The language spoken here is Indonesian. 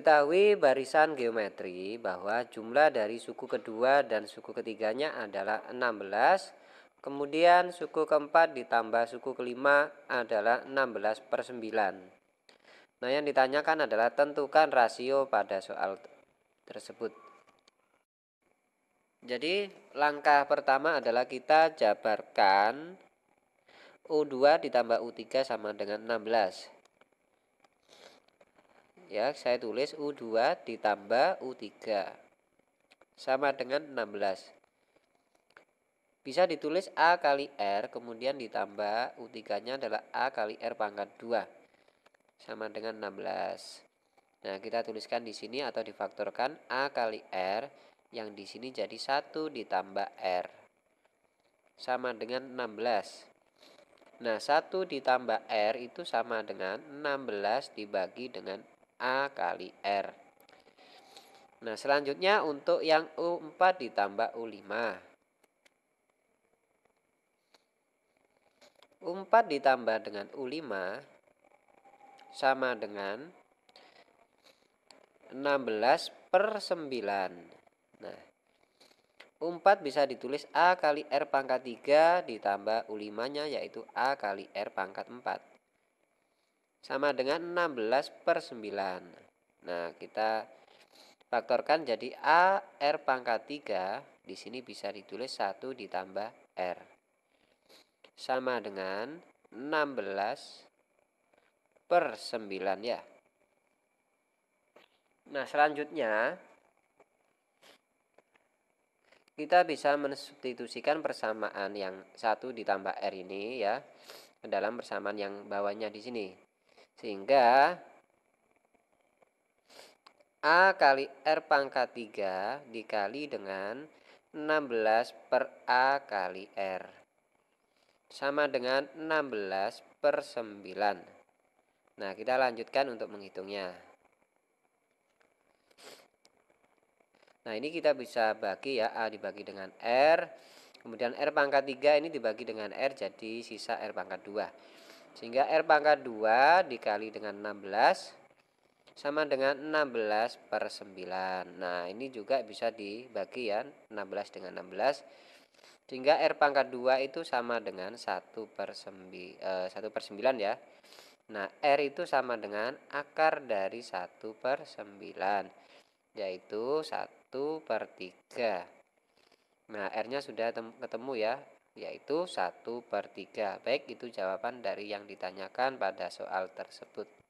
Diketahui barisan geometri bahwa jumlah dari suku kedua dan suku ketiganya adalah 16, kemudian suku keempat ditambah suku kelima adalah 16/9. Nah, yang ditanyakan adalah tentukan rasio pada soal tersebut. Jadi, langkah pertama adalah kita jabarkan U2 ditambah U3 sama dengan 16. Ya, saya tulis U2 ditambah U3 sama dengan 16. Bisa ditulis A kali R, kemudian ditambah U3-nya adalah A kali R pangkat 2 sama dengan 16. Nah, kita tuliskan di sini atau difaktorkan A kali R yang di sini jadi 1 ditambah R sama dengan 16. Nah, 1 ditambah R itu sama dengan 16 dibagi dengan A kali R. Nah, selanjutnya untuk yang U4 ditambah U5. U4 ditambah dengan U5 sama dengan 16/9. Nah, U4 bisa ditulis A kali R pangkat 3 ditambah U5-nya yaitu A kali R pangkat 4. Sama dengan 16/9. Nah, kita faktorkan jadi A R pangkat 3 di sini bisa ditulis 1 ditambah R. Sama dengan 16/9 ya. Nah, selanjutnya kita bisa mensubstitusikan persamaan yang 1 ditambah R ini ya ke dalam persamaan yang bawahnya di sini. Sehingga A kali R pangkat 3 dikali dengan 16 per A kali R sama dengan 16/9. Nah, kita lanjutkan untuk menghitungnya. Nah, ini kita bisa bagi ya, A dibagi dengan R, kemudian R pangkat 3 ini dibagi dengan R jadi sisa R pangkat 2. Sehingga R pangkat 2 dikali dengan 16 sama dengan 16/9. Nah, ini juga bisa dibagi ya, 16 dengan 16. Sehingga R pangkat 2 itu sama dengan 1/9 ya. Nah, R itu sama dengan akar dari 1/9, yaitu 1/3. Nah, R-nya sudah ketemu ya, yaitu 1/3. Baik, itu jawaban dari yang ditanyakan pada soal tersebut.